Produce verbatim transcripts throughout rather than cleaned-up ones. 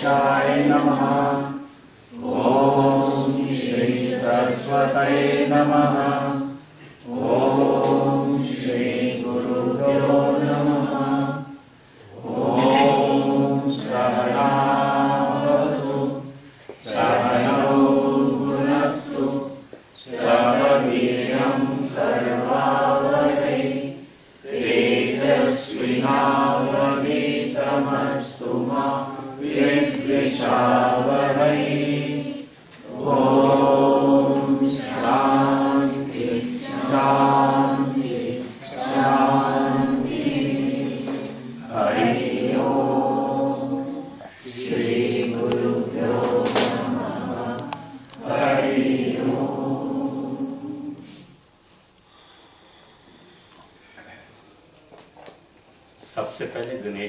गणेशाय नमः। ओम श्री सरस्वती नमः। ओम श्री गुरुभ्यो नमः। ओम सहना भवतु सहनौ भुनक्तु सह वीर्यं कर्वावहै तेजस्विनावधीतमस्तु मा विद्विषावहै। ओम शांति शांति शांति। हरि ओम। श्री गुरुभ्यो नमः। हरि ओम। सबसे पहले गणेश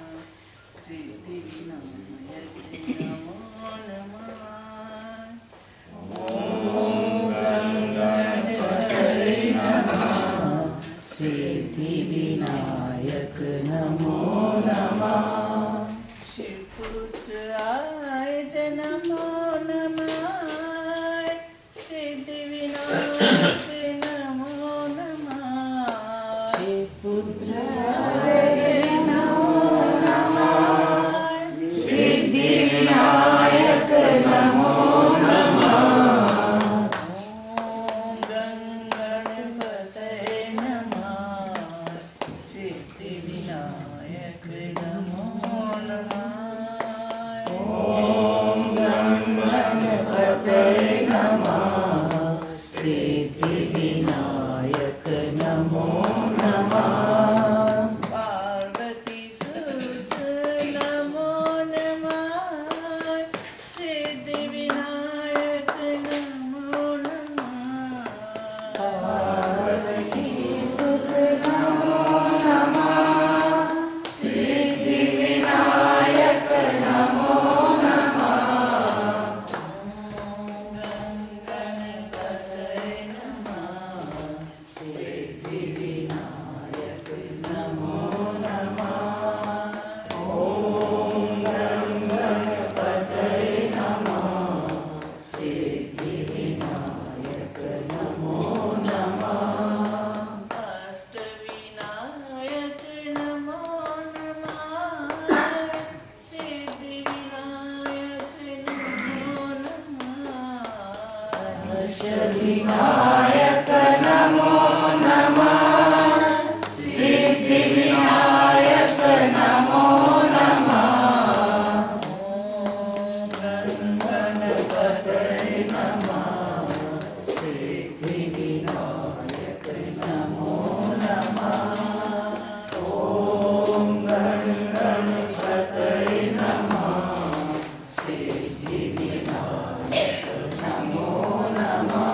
सिद्धि विनायक नमो नमः। शिवपुत्राय च नमो नमः। सिद्धि विनायक नमो नमः। शिवपुत्राय नमो नमः। सिद्धि विनायक नमो नमः। सिद्धि विनायक नमो नमः। पार्वती सुत नमो नमः। सिद्धि विनायक नमो नमः। पार्वती सुत नमो नमः। सिद्धि विनायक नमो नमः। विनायक नमो नमः। सिद्धि विनायक नमो नमः। ओम गणपतये नमः। सिद्धि विनायक नमो नमः। ओम गणपतये नमः। सिद्धि विनायक नमो नमः।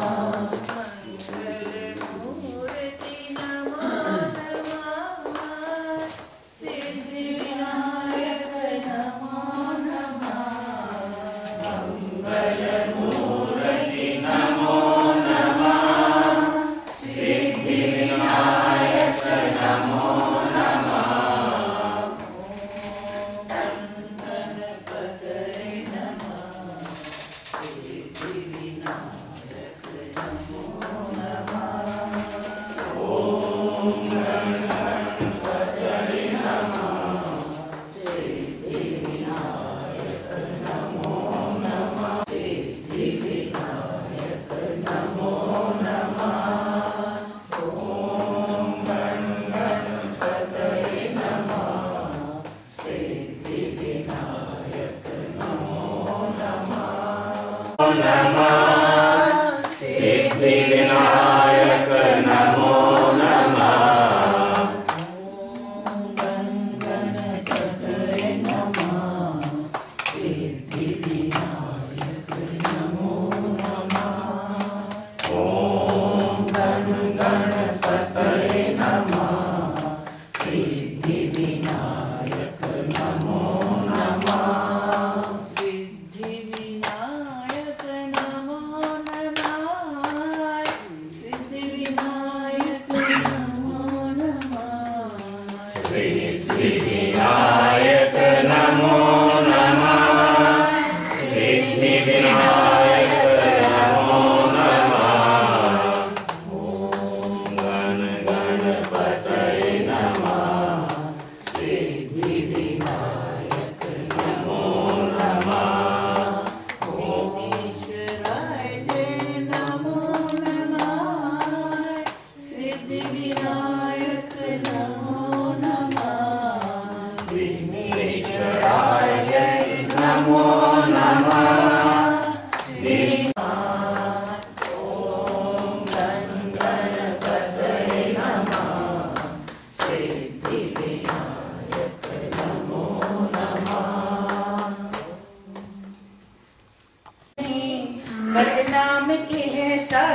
सिद्धि विनायक नमो नमः। गणपतये नमः। सिद्धि विनायक नमो नमः। ओम गणपतये नमः। सिद्धि विनायक नमो नमः। सिद्धि विनायक नमो नमः। सिद्धि विनायक नमो नमः। सिद्धि विनायक नमो नमः।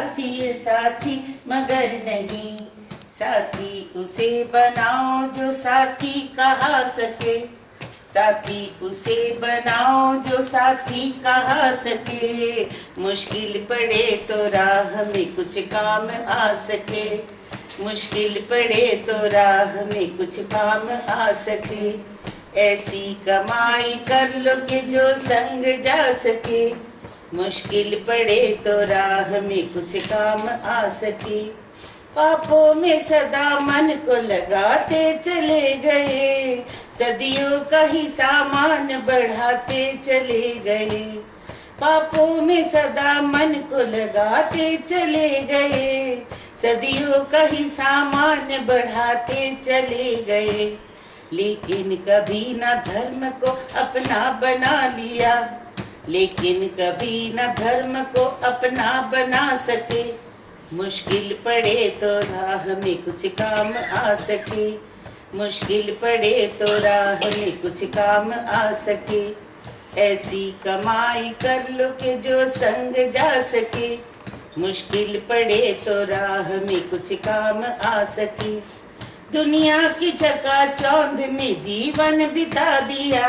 साथी ये साथी मगर नहीं, साथी उसे बनाओ जो साथी कहा सके, साथी उसे बनाओ जो साथी कहा सके, मुश्किल पड़े तो राह में कुछ काम आ सके, मुश्किल पड़े तो राह में कुछ काम आ सके, ऐसी कमाई कर लो कि जो संग जा सके, मुश्किल पड़े तो राह में कुछ काम आ सके, पापों में सदा मन को लगाते चले गए, सदियों का ही सामान बढ़ाते चले गए, पापों में सदा मन को लगाते चले गए, सदियों का ही सामान बढ़ाते चले गए, लेकिन कभी ना धर्म को अपना बना लिया, लेकिन कभी ना धर्म को अपना बना सके, मुश्किल पड़े तो राह में कुछ काम आ सके, मुश्किल पड़े तो राह में कुछ काम आ सके, ऐसी कमाई कर लो कि जो संग जा सके, मुश्किल पड़े तो राह में कुछ काम आ सके, दुनिया की चकाचौंध में जीवन बिता दिया,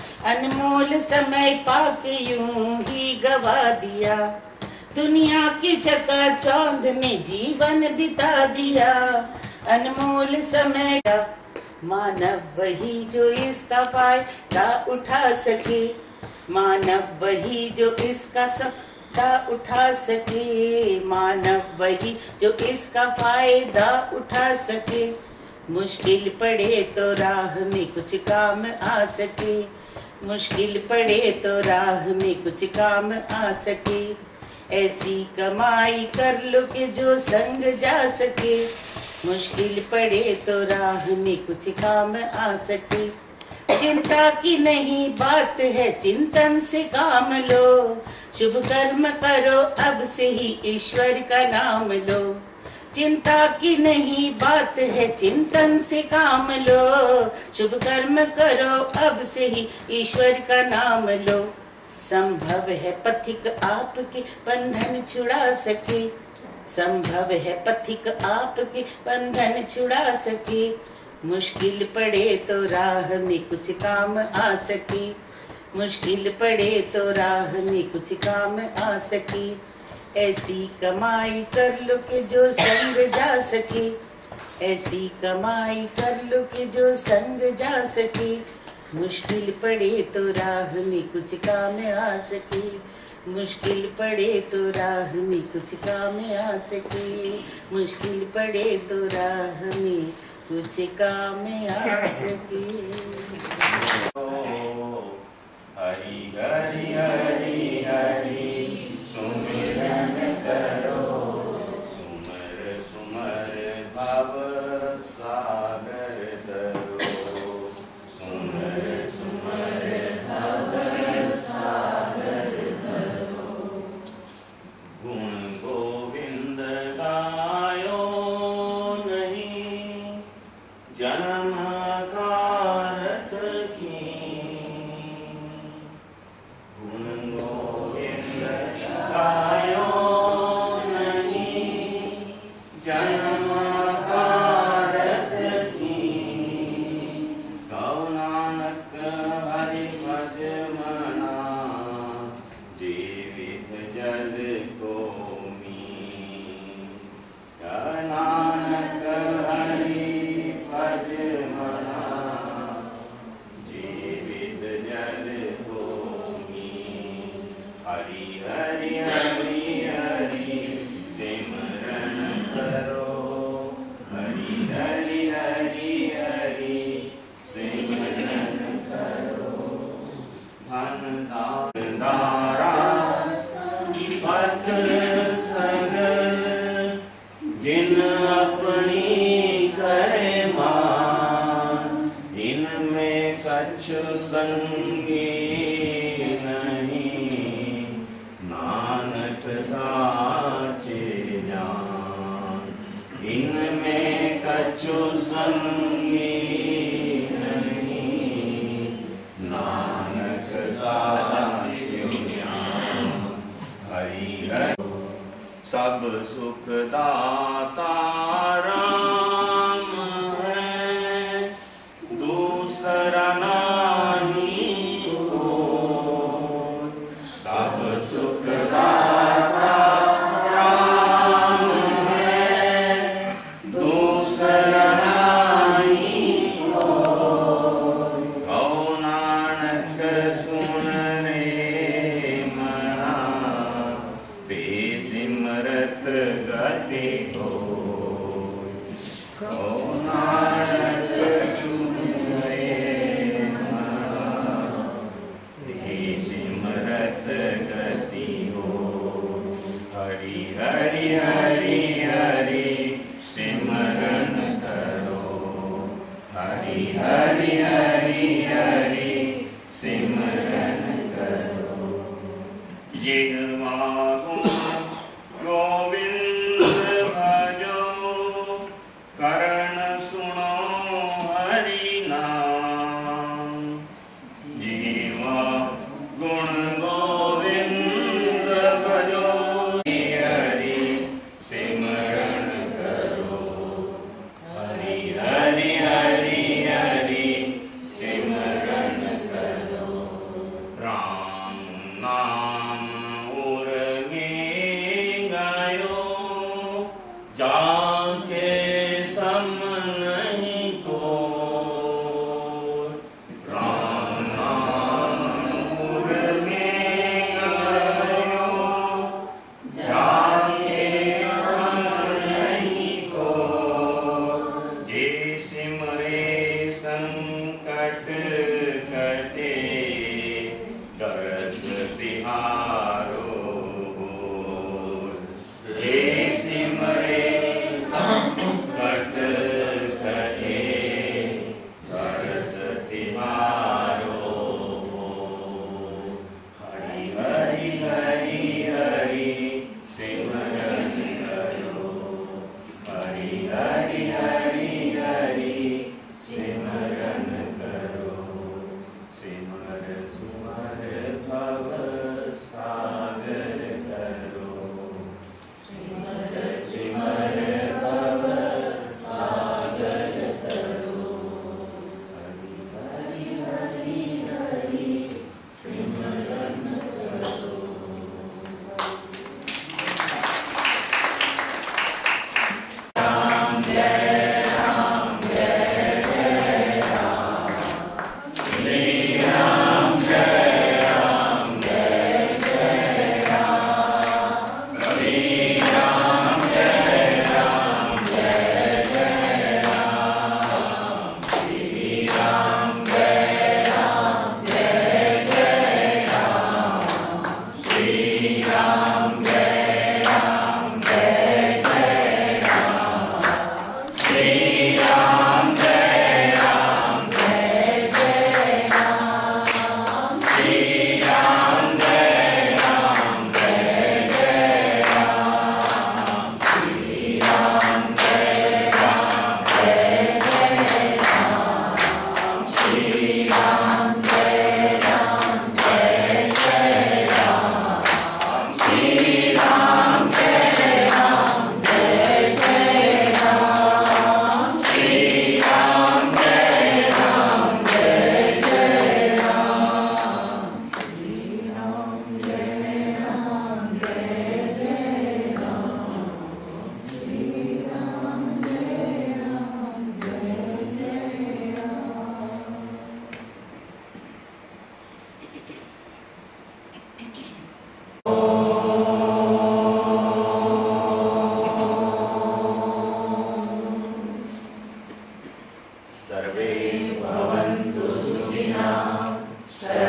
अनमोल समय पाके यूं ही गवा दिया, दुनिया की चकाचौंध में जीवन बिता दिया, अनमोल समय का मानव वही जो इसका फायदा उठा सके, मानव वही जो इसका फायदा उठा सके, मानव वही जो इसका फायदा उठा सके, मुश्किल पड़े तो राह में कुछ काम आ सके, मुश्किल पड़े तो राह में कुछ काम आ सके, ऐसी कमाई कर लो कि जो संग जा सके, मुश्किल पड़े तो राह में कुछ काम आ सके, चिंता की नहीं बात है चिंतन से काम लो, शुभ कर्म करो अब से ही ईश्वर का नाम लो, चिंता की नहीं बात है चिंतन से काम लो, शुभ कर्म करो अब से ही ईश्वर का नाम लो, संभव है पथिक आपके बंधन छुड़ा सके, संभव है पथिक आपके बंधन छुड़ा सके, मुश्किल पड़े तो राह में कुछ काम आ सके, मुश्किल पड़े तो राह में कुछ काम आ सके, ऐसी कमाई कर लो कि जो संग जा सके, ऐसी कमाई कर लो कि जो संग जा सके, मुश्किल पड़े तो राह में कुछ काम आ सके, मुश्किल पड़े तो राह में कुछ काम आ सके, मुश्किल पड़े तो राह में कुछ काम आ सके। हरि हरि हरि हरि सुमिरन करो, सुमर सुमर भव सागर तरो, सुमर सुमर भव सागर तरो, गुण गोविंद गायो नहीं, जन्म कारथ की, गुण गोविंद गायो नहीं, जन्म कारथ की, गौ नानक हरि भज मना, जीवित जल को मी, नानक हरि भज मना, जीवित जल को मी, हरि हरि हरि हरि सिमरन करो, हरि हरि हरि हरि सिमरन करो, धन दान सारा पथ सगल, जिन अपनी करे मान, इनमें कछु संगी नहीं, नानक साचे जान, इनमें कछु संगी नहीं, नानक साचे ज्ञान, हरि हरि सब सब सुख दाता राम है, दूसरा नहीं कोई। सब सुख दाता राम है, दूसरा नहीं कोई। कहो नानक सुन रे मना, बेसिमरत गति होय। कहो नानक सुन रे मना, बेसिमरत गति होय। हरि हरि हरि हरि सिमरन करो, हरि हरि हरि हरि सिमरन करो। जिह्वा गुण गोविंद भजो, करण सुनो हरि नाम। जिह्वा गुण गोविंद भजो, हरि सिमरन करो, हरि हरि हरि हरि सिमरन करो। राम नाम उर में गायो, जाके सम नहीं कोई। राम नाम उर में गायो, जाके सम नहीं कोई। जे सिमरे संकट कटे, दरस तिहारो होय। जे सिमरे संकट कटे, दरस तिहारो होय। हरि हरि हरि हरि सिमरन करो, हरि हरि हरि हरि सिमरन करो। सिमर सुमर भव सागर करो, सिमर सिमर भव सागर करो। हरि हरि हरि हरि सिमरन करो। राम जय राम जय जय राम, श्री राम जय राम जय जय राम, श्री राम जय राम जय जय राम, श्री राम जय राम जय जय राम, श्री राम जय राम जय जय राम, श्री राम जय राम जय जय राम, श्री राम जय राम जय जय राम, श्री राम जय राम जय जय राम, श्री राम जय राम जय जय राम, श्री राम जय राम जय जय राम, श्री राम जय राम जय जय राम, श्री राम जय राम जय जय राम, श्री राम जय राम जय जय राम। सर्वे भवन्तु सुखिनः, सर्वे